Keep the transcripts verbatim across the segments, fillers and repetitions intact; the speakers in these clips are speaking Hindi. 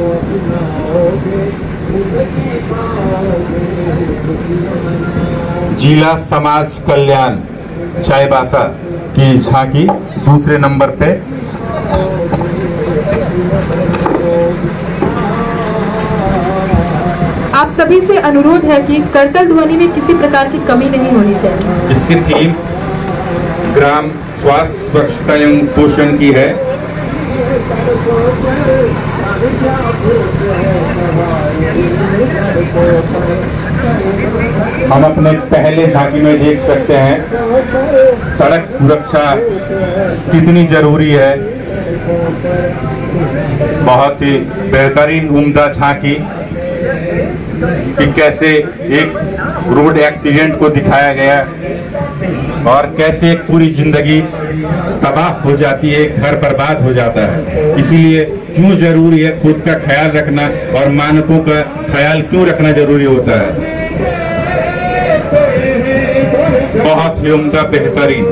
जिला समाज कल्याण चाईबासा की झांकी दूसरे नंबर पे। आप सभी से अनुरोध है कि करतल ध्वनि में किसी प्रकार की कमी नहीं होनी चाहिए। इसकी थीम ग्राम स्वास्थ्य स्वच्छता एवं पोषण की है। हम अपने पहले झांकी में देख सकते हैं सड़क सुरक्षा कितनी जरूरी है। बहुत ही बेहतरीन उम्दा झांकी कि कैसे एक रोड एक्सीडेंट को दिखाया गया और कैसे एक पूरी जिंदगी तबाह हो जाती है, घर बर्बाद हो जाता है। इसीलिए क्यों जरूरी है खुद का ख्याल रखना और मानकों का ख्याल क्यों रखना जरूरी होता है। बहुत ही उम्दा बेहतरीन,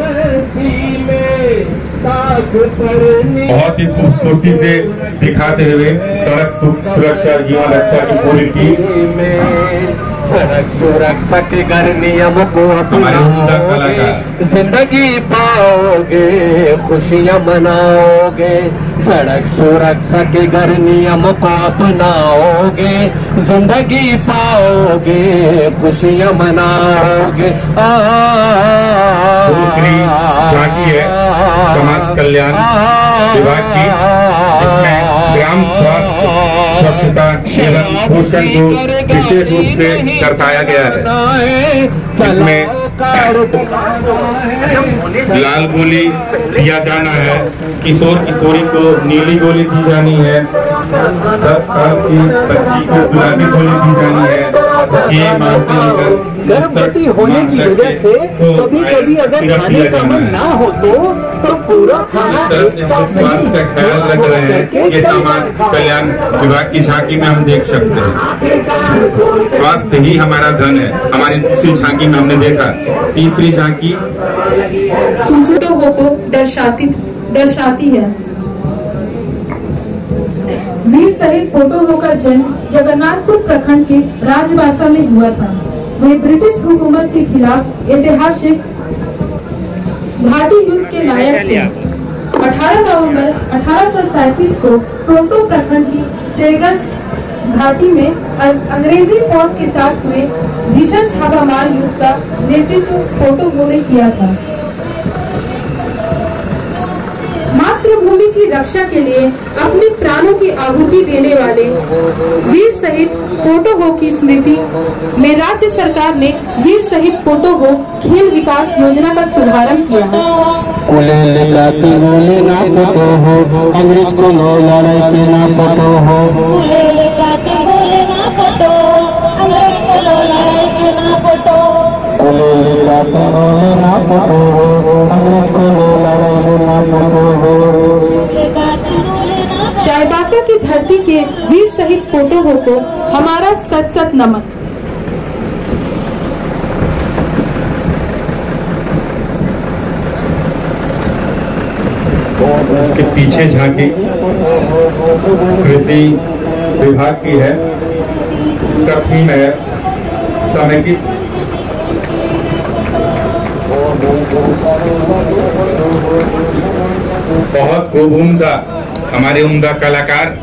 बहुत ही खूबसूरती से दिखाते हुए सड़क सुरक्षा जीवन रक्षा की पूरी टीम। सड़क सुरक्षा के घर नियम को अपनाओगे, जिंदगी पाओगे, खुशियाँ मनाओगे। सड़क सुरक्षा के घर नियम को अपनाओगे, जिंदगी पाओगे, खुशियाँ मनाओगे। दूसरी झांकी है समाज कल्याण विभाग की, जिसमें ग्राम स्वास्थ्य स्वच्छता एवं पोषण को विशेष रूप से दर्शाया गया है। जिसमें लाल गोली दिया जाना है, किशोर किशोरी को नीली गोली दी जानी है, दस साल की बच्ची को गुलाबी गोली दी जानी है, छह माह से लेकर गर्भवती होने की वजह से कभी कभी अगर खाने का मन ना हो तो तो पूरा खाना इस तरह से हम लोग स्वास्थ्य का ख्याल रख रहे हैं। ये समाज कल्याण विभाग की झांकी में हम देख सकते हैं। स्वास्थ्य ही हमारा धन है। हमारी दूसरी झांकी में हमने देखा। तीसरी झांकी सूचनाओं को दर्शाती दर्शाती है। वीर शहीद पोटो का जन्म जगन्नाथपुर प्रखंड के राजबासा में हुआ था। वह ब्रिटिश हुकूमत के खिलाफ ऐतिहासिक घाटी युद्ध के नायक थे। अठारह नवंबर अठारह सौ सैंतीस को टोंटो प्रखंड की सेरगस घाटी में अंग्रेजी फौज के साथ हुए भीषण छापामार युद्ध का नेतृत्व पोटो ने किया था। मातृभूमि की रक्षा के लिए अपने प्राणों की आहुति देने वाले वीर शहीद पोटो हो की स्मृति में राज्य सरकार ने वीर शहीद पोटो हो खेल विकास योजना का शुभारंभ किया है। अंग्रेज को लो लड़ाई के ना पटो हो, अंग्रेज को लो लड़ाई के ना पटो, ना पटो हो, अंग्रेज को लो लड़ाई के ना पटो हो। चाईबासा की धरती के वीर शहीद पोटो हो को हमारा सत सत नमन। उसके पीछे झांकी कृषि विभाग की है। इसका थीम है समेकित बहुत खूब उम्दा। हमारे उम्दा कलाकार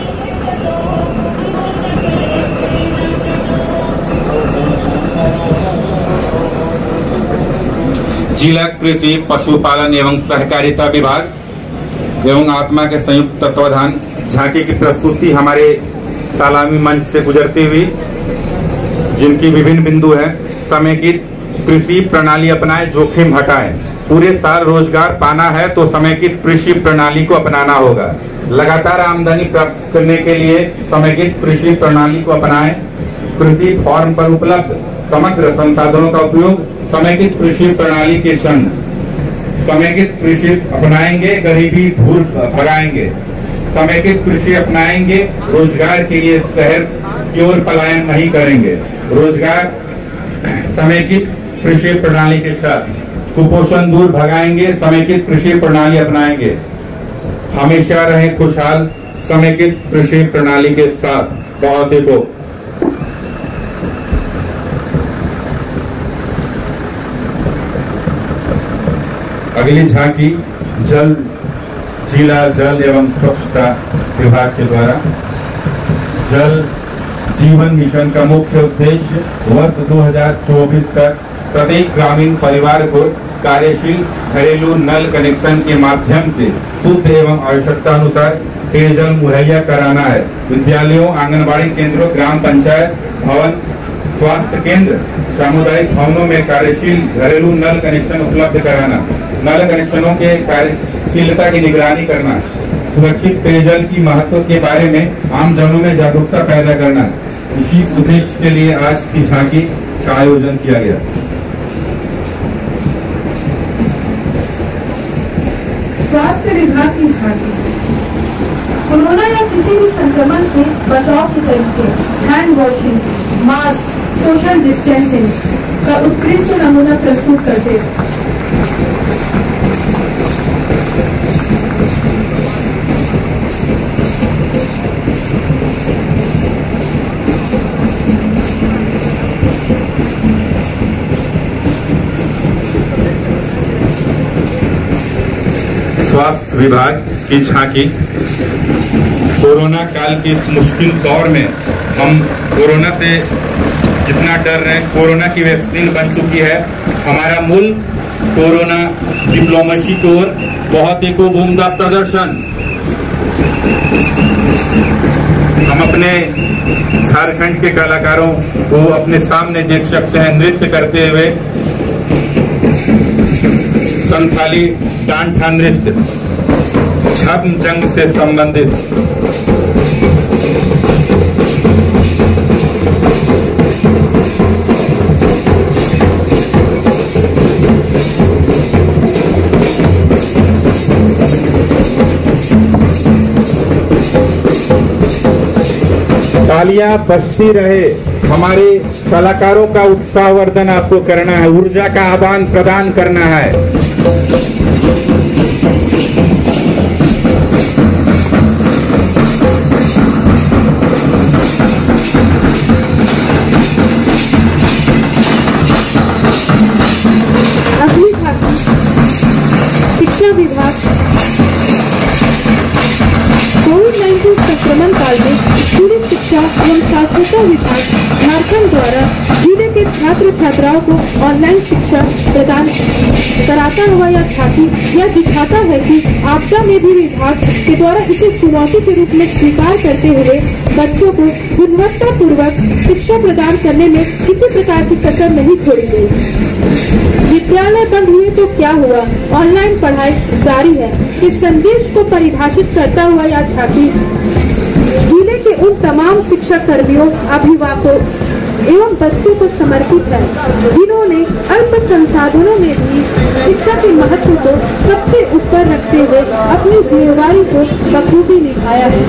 जिला कृषि पशुपालन एवं सहकारिता विभाग एवं आत्मा के संयुक्त तत्वाधान झांकी की प्रस्तुति हमारे सलामी मंच से गुजरती हुई, जिनकी विभिन्न बिंदु हैं। समेकित कृषि प्रणाली अपनाएं, जोखिम हटाएं। पूरे साल रोजगार पाना है तो समेकित कृषि प्रणाली को अपनाना होगा। लगातार आमदनी प्राप्त करने के लिए समेकित कृषि प्रणाली को अपनाएं। कृषि फॉर्म पर उपलब्ध समग्र संसाधनों का उपयोग समेकित कृषि प्रणाली के संग समेकित कृषि अपनाएंगे, गरीबी दूर भगाएंगे। समेकित कृषि अपनाएंगे, रोजगार के लिए शहर की ओर पलायन नहीं करेंगे। रोजगार समेकित कृषि प्रणाली के साथ कुपोषण दूर भगाएंगे, समेकित कृषि प्रणाली अपनाएंगे। हमेशा रहें खुशहाल समेकित कृषि प्रणाली के साथ। बहुत ही खूब। अगली झांकी जल जिला जल एवं स्वच्छता विभाग के द्वारा जल जीवन मिशन का मुख्य उद्देश्य वर्ष दो हज़ार चौबीस तक प्रत्येक ग्रामीण परिवार को कार्यशील घरेलू नल कनेक्शन के माध्यम से शुद्ध एवं आवश्यकता अनुसार पेयजल मुहैया कराना है। विद्यालयों, आंगनबाड़ी केंद्रों, ग्राम पंचायत भवन, स्वास्थ्य केंद्र, सामुदायिक भवनों में कार्यशील घरेलू नल कनेक्शन उपलब्ध कराना, नल कनेक्शनों के कार्यशीलता की निगरानी करना, सुरक्षित पेयजल की महत्व के बारे में आम जनों में जागरूकता पैदा करना। इसी उद्देश्य के लिए आज की झांकी का आयोजन किया गया। स्वास्थ्य विभाग की झांकी कोरोना या किसी भी संक्रमण से बचाव के तरीके, hand washing, mask, social distancing का उत्कृष्ट नमूना प्रस्तुत करते हैं। स्वास्थ्य विभाग की झांकी कोरोना काल के इस मुश्किल दौर में हम कोरोना से जितना डर रहे हैं, कोरोना की वैक्सीन बन चुकी है। हमारा मुल्क कोरोना डिप्लोमेसी की ओर बहुत ही खूब उम्दा प्रदर्शन। हम अपने झारखंड के कलाकारों को अपने सामने देख सकते हैं नृत्य करते हुए। संथाली डांठा नृत्य छद्म जंग से संबंधित। तालियां बजती रहे। हमारे कलाकारों का उत्साहवर्धन आपको करना है, ऊर्जा का आदान प्रदान करना है। अगली झांकी शिक्षा विभाग कोविड नाइन्टीन संक्रमण काल में स्कूली शिक्षा एवं साक्षरता विभाग झारखंड द्वारा जिले के छात्र छात्राओं को ऑनलाइन शिक्षा प्रदान कराता हुआ यह झांकी यह दिखाता है कि आपदा में भी विभाग के द्वारा इसे चुनौती के रूप में स्वीकार करते हुए बच्चों को गुणवत्ता पूर्वक शिक्षा प्रदान करने में किसी प्रकार की कसर नहीं छोड़ी गई। विद्यालय बंद हुए तो क्या हुआ, ऑनलाइन पढ़ाई जारी है, इस संदेश को परिभाषित करता हुआ यह झांकी जिले के उन तमाम शिक्षा कर्मियों, अभिभावकों एवं बच्चों को समर्पित है जिन्होंने अल्प संसाधनों में भी शिक्षा के महत्व को सबसे ऊपर रखते हुए अपनी जिम्मेवारी को बखूबी निभाया है।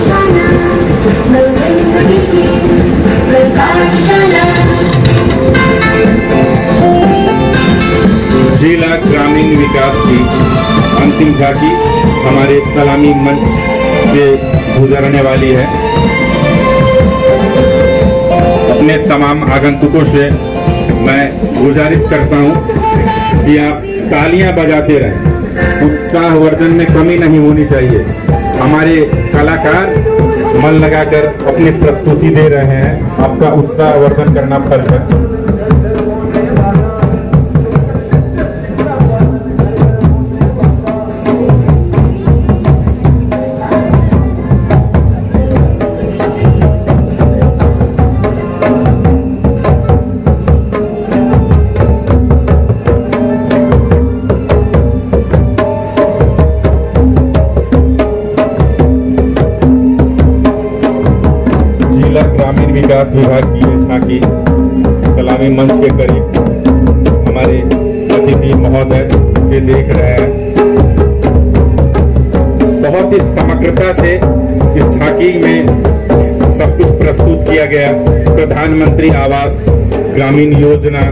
जिला ग्रामीण विकास की अंतिम झांकी हमारे सलामी मंच से गुजरने वाली है। अपने तमाम आगंतुकों से मैं गुजारिश करता हूं कि आप तालियां बजाते रहें। उत्साहवर्धन में कमी नहीं होनी चाहिए। हमारे कलाकार मन लगाकर अपनी प्रस्तुति दे रहे हैं, आपका उत्साहवर्धन करना फर्ज है। विकास विभाग की ये झांकी सलामी मंच के करीब हमारे अतिथि महोदय से देख रहे हैं। बहुत ही समग्रता से इस झांकी में सब कुछ प्रस्तुत किया गया। प्रधानमंत्री आवास ग्रामीण योजना,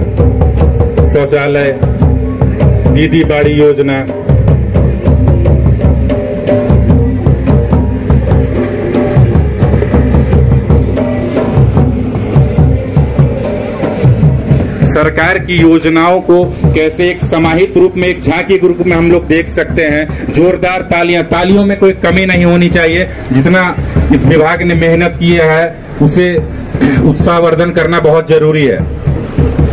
शौचालय, दीदी बाड़ी योजना, सरकार की योजनाओं को कैसे एक समाहित रूप में, एक झांकी के रूप में हम लोग देख सकते हैं। जोरदार तालियां, तालियों में कोई कमी नहीं होनी चाहिए। जितना इस विभाग ने मेहनत की है उसे उत्साहवर्धन करना बहुत जरूरी है।